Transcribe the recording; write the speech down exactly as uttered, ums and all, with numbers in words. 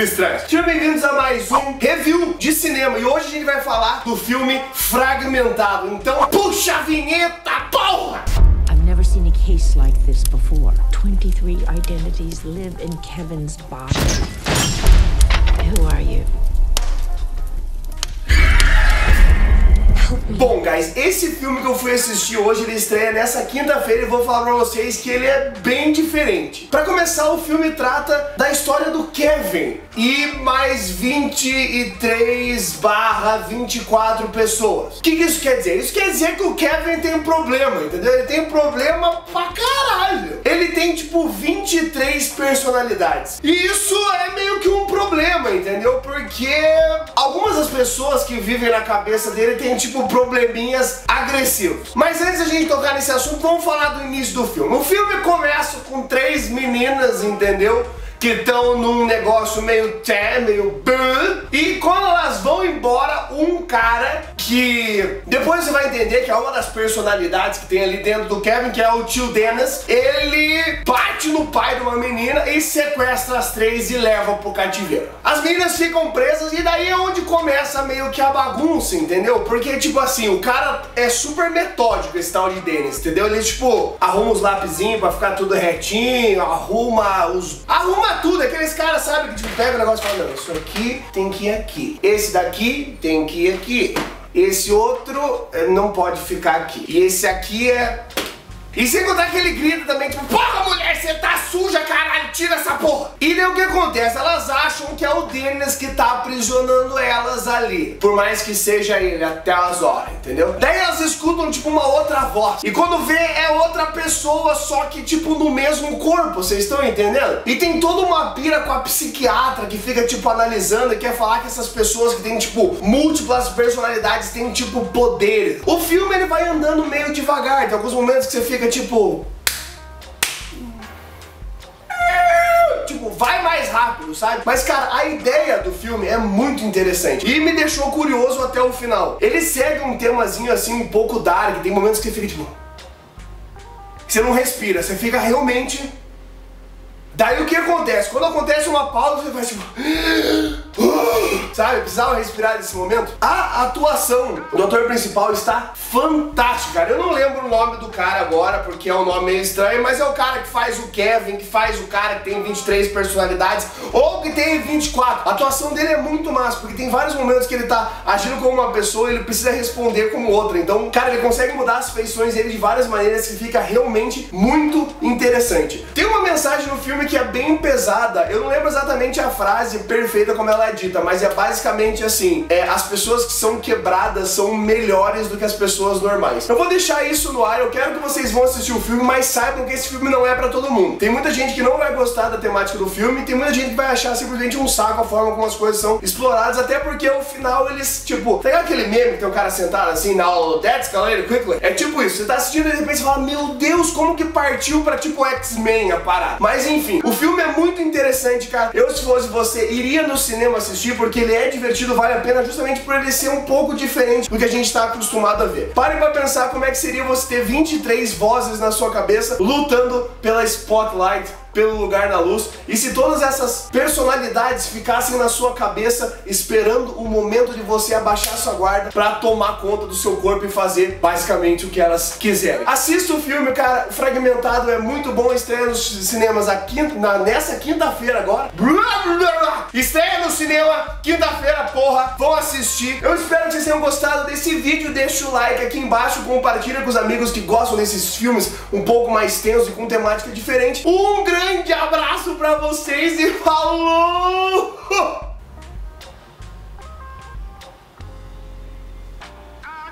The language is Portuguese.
estranhos. Sejam bem-vindos a mais um review de cinema. E hoje a gente vai falar do filme Fragmentado. Então puxa a vinheta, porra! I've never seen a case like this before. twenty-three identities live in Kevin's body. Who are you? Bom, guys, esse filme que eu fui assistir hoje, ele estreia nessa quinta-feira e vou falar pra vocês que ele é bem diferente. Pra começar, o filme trata da história do Kevin e mais vinte e três barra vinte e quatro pessoas. O que, que isso quer dizer? Isso quer dizer que o Kevin tem um problema, entendeu? Ele tem um problema pra caralho. Ele tem, tipo, vinte e três personalidades. E isso é meio que um problema, entendeu? Porque algumas das pessoas que vivem na cabeça dele tem, tipo, probleminhas agressivos. Mas antes da gente tocar nesse assunto, vamos falar do início do filme. O filme começa com três meninas, entendeu? Que estão num negócio meio té, meio bã. E quando elas vão embora, um cara que depois você vai entender que é uma das personalidades que tem ali dentro do Kevin, que é o tio Dennis, ele bate no pai de uma menina e sequestra as três e leva pro cativeiro. As meninas ficam presas e daí é onde começa meio que a bagunça, entendeu? Porque, tipo assim, o cara é super metódico, esse tal de Dennis, entendeu? Ele, tipo, arruma os lapisinhos pra ficar tudo retinho, arruma os... arruma tudo, aqueles caras, sabe, que tipo, pega o negócio e fala, não, isso aqui tem que ir aqui, esse daqui tem que ir aqui, esse outro não pode ficar aqui, e esse aqui é... E sem contar que ele grita também, tipo, porra, mulher, você tá suja, caralho, tira essa porra. E daí o que acontece? Elas acham que é o Dennis que tá aprisionando elas ali, por mais que seja ele, até as horas, entendeu? Daí elas escutam, tipo, uma outra voz. E quando vê, é outra pessoa, só que, tipo, no mesmo corpo, vocês estão entendendo? E tem toda uma pira com a psiquiatra que fica, tipo, analisando e quer falar que essas pessoas que têm, tipo, múltiplas personalidades têm, tipo, poderes. O filme, ele vai andando meio devagar, tem alguns momentos que você fica tipo... Tipo, vai mais rápido, sabe? Mas, cara, a ideia do filme é muito interessante e me deixou curioso até o final. Ele segue um temazinho, assim, um pouco dark. Tem momentos que você fica, tipo... Você não respira, você fica realmente... Daí o que acontece? Quando acontece uma pausa, você faz tipo... Sabe? Precisava respirar nesse momento. A atuação do ator principal está fantástica, cara. Eu não lembro o nome do cara agora, porque é um nome meio estranho, mas é o cara que faz o Kevin, que faz o cara que tem vinte e três personalidades, ou que tem vinte e quatro. A atuação dele é muito massa, porque tem vários momentos que ele tá agindo como uma pessoa e ele precisa responder como outra. Então, cara, ele consegue mudar as feições dele de várias maneiras que fica realmente muito interessante. Tem uma mensagem no filme que é bem pesada. Eu não lembro exatamente a frase perfeita como ela é dita, mas é basicamente assim, é, as pessoas que são quebradas são melhores do que as pessoas normais. Eu vou deixar isso no ar, eu quero que vocês vão assistir o filme, mas saibam que esse filme não é pra todo mundo. Tem muita gente que não vai gostar da temática do filme, tem muita gente que vai achar simplesmente um saco a forma como as coisas são exploradas, até porque ao final eles, tipo, tá ligado aquele meme que tem um cara sentado assim, now that's escalated quickly? É tipo isso, você tá assistindo e de repente você fala, meu Deus, como que partiu pra tipo X-Men a parada? Mas enfim, o filme é muito interessante, cara. Eu, se fosse você, iria no cinema assistir, porque ele é divertido, vale a pena, justamente por ele ser um pouco diferente do que a gente tá acostumado a ver. Parem pra pensar como é que seria você ter vinte e três vozes na sua cabeça lutando pela spotlight, pelo lugar na luz, e se todas essas personalidades ficassem na sua cabeça esperando o momento de você abaixar sua guarda pra tomar conta do seu corpo e fazer basicamente o que elas quiserem. Assista o filme, cara, Fragmentado é muito bom, estreia nos cinemas a quinta, na, nessa quinta-feira agora. Estreia no cinema, quinta-feira, porra, vão assistir. Eu espero que vocês tenham gostado desse vídeo, deixa o like aqui embaixo, compartilha com os amigos que gostam desses filmes um pouco mais tensos e com temática diferente. Um grande grande abraço pra vocês e falou!